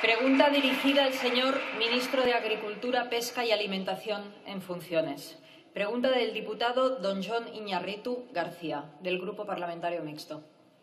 Pregunta dirigida al señor Ministro de Agricultura, Pesca y Alimentación en funciones. Pregunta del diputado don Jon Iñarritu García, del Grupo Parlamentario Mixto.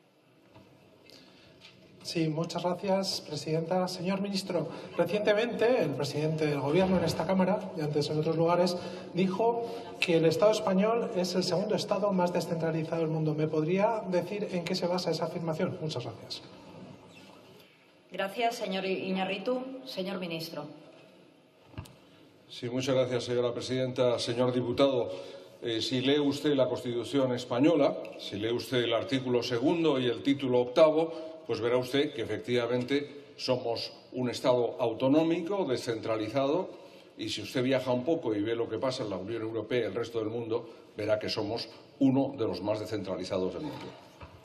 Sí, muchas gracias, presidenta. Señor ministro, recientemente el presidente del Gobierno en esta Cámara y antes en otros lugares dijo que el Estado español es el segundo Estado más descentralizado del mundo. ¿Me podría decir en qué se basa esa afirmación? Muchas gracias. Gracias, señor Iñarritu. Señor ministro. Sí, muchas gracias, señora presidenta. Señor diputado, si lee usted la Constitución española, si lee usted el artículo 2 y el título 8, pues verá usted que efectivamente somos un Estado autonómico, descentralizado, y si usted viaja un poco y ve lo que pasa en la Unión Europea y el resto del mundo, verá que somos uno de los más descentralizados del mundo.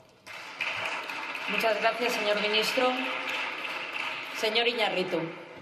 Muchas gracias, señor ministro. Señor Iñarritu.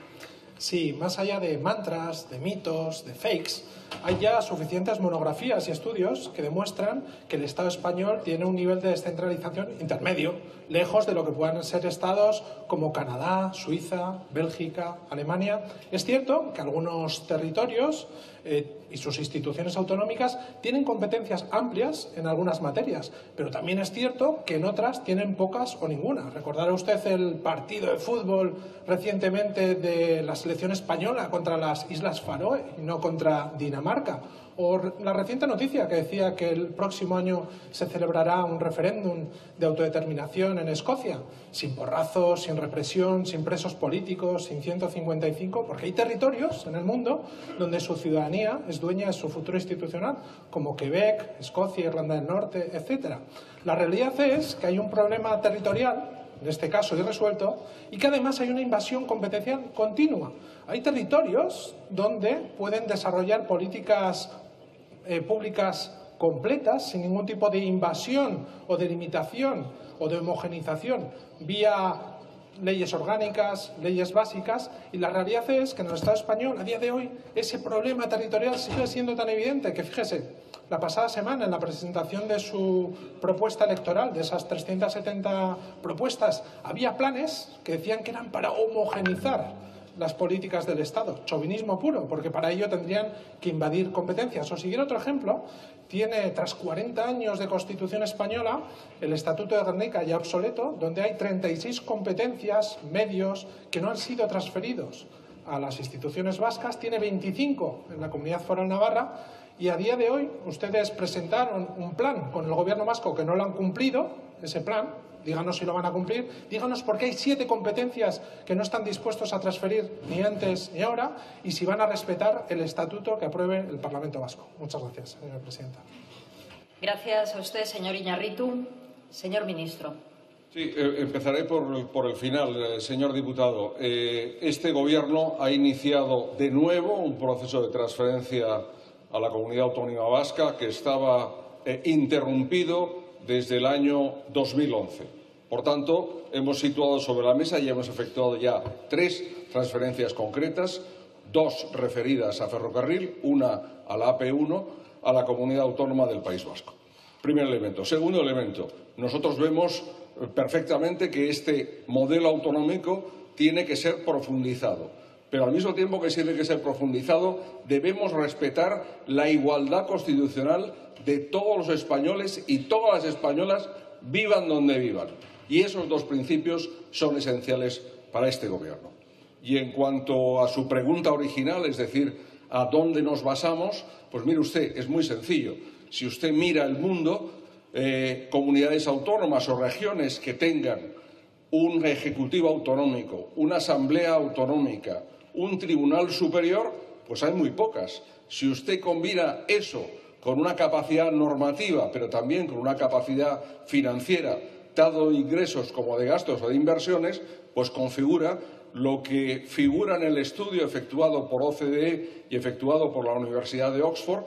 Sí, más allá de mantras, de mitos, de fakes, hay ya suficientes monografías y estudios que demuestran que el Estado español tiene un nivel de descentralización intermedio, lejos de lo que puedan ser estados como Canadá, Suiza, Bélgica, Alemania. Es cierto que algunos territorios y sus instituciones autonómicas tienen competencias amplias en algunas materias, pero también es cierto que en otras tienen pocas o ninguna. Recordará usted el partido de fútbol recientemente de la selección española contra las Islas Faroe y no contra Dinamarca. O la reciente noticia que decía que el próximo año se celebrará un referéndum de autodeterminación en Escocia, sin porrazos, sin represión, sin presos políticos, sin 155, porque hay territorios en el mundo donde su ciudadanía es dueña de su futuro institucional, como Quebec, Escocia, Irlanda del Norte, etc. La realidad es que hay un problema territorial, en este caso irresuelto, y que además hay una invasión competencial continua. Hay territorios donde pueden desarrollar políticas públicas completas, sin ningún tipo de invasión o de limitación o de homogeneización, vía leyes orgánicas, leyes básicas, y la realidad es que en el Estado español, a día de hoy, ese problema territorial sigue siendo tan evidente que, fíjese, la pasada semana, en la presentación de su propuesta electoral, de esas 370 propuestas, había planes que decían que eran para homogeneizar las políticas del Estado. Chauvinismo puro, porque para ello tendrían que invadir competencias. O siguiendo otro ejemplo, tiene, tras 40 años de Constitución española, el Estatuto de Gernika ya obsoleto, donde hay 36 competencias, medios, que no han sido transferidos a las instituciones vascas, tiene 25 en la Comunidad Foral Navarra, y a día de hoy ustedes presentaron un plan con el Gobierno vasco que no lo han cumplido, ese plan. Díganos si lo van a cumplir, díganos por qué hay 7 competencias que no están dispuestos a transferir ni antes ni ahora, y si van a respetar el estatuto que apruebe el Parlamento Vasco. Muchas gracias, señora presidenta. Gracias a usted, señor Iñarritu. Señor ministro. Sí, empezaré por el final, señor diputado. Este Gobierno ha iniciado de nuevo un proceso de transferencia a la Comunidad Autónoma Vasca que estaba interrumpido desde el año 2011. Por tanto, hemos situado sobre la mesa y hemos efectuado ya 3 transferencias concretas, 2 referidas a ferrocarril, una a la AP1, a la Comunidad Autónoma del País Vasco. Primer elemento. Segundo elemento, nosotros vemos perfectamente que este modelo autonómico tiene que ser profundizado. Pero al mismo tiempo que tiene que ser profundizado, debemos respetar la igualdad constitucional de todos los españoles y todas las españolas, vivan donde vivan. Y esos 2 principios son esenciales para este Gobierno. Y en cuanto a su pregunta original, es decir, ¿a dónde nos basamos? Pues mire usted, es muy sencillo. Si usted mira el mundo, comunidades autónomas o regiones que tengan un ejecutivo autonómico, una asamblea autonómica, un tribunal superior, pues hay muy pocas. Si usted combina eso con una capacidad normativa, pero también con una capacidad financiera, tanto de ingresos como de gastos o de inversiones, pues configura lo que figura en el estudio efectuado por OCDE y efectuado por la Universidad de Oxford,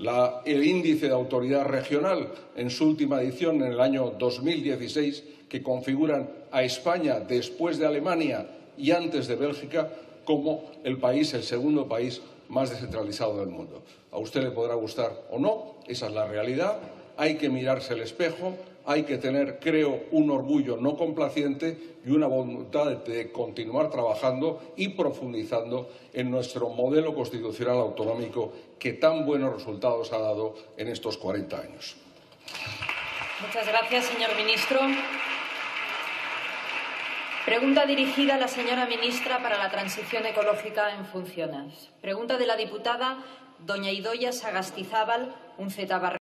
el índice de autoridad regional en su última edición en el año 2016, que configuran a España después de Alemania y antes de Bélgica como el segundo país más descentralizado del mundo. A usted le podrá gustar o no, esa es la realidad. Hay que mirarse al espejo, hay que tener, creo, un orgullo no complaciente y una voluntad de continuar trabajando y profundizando en nuestro modelo constitucional autonómico que tan buenos resultados ha dado en estos 40 años. Muchas gracias, señor ministro. Pregunta dirigida a la señora ministra para la Transición Ecológica en funciones. Pregunta de la diputada doña Idoia Sagastizábal Unceta Barrera.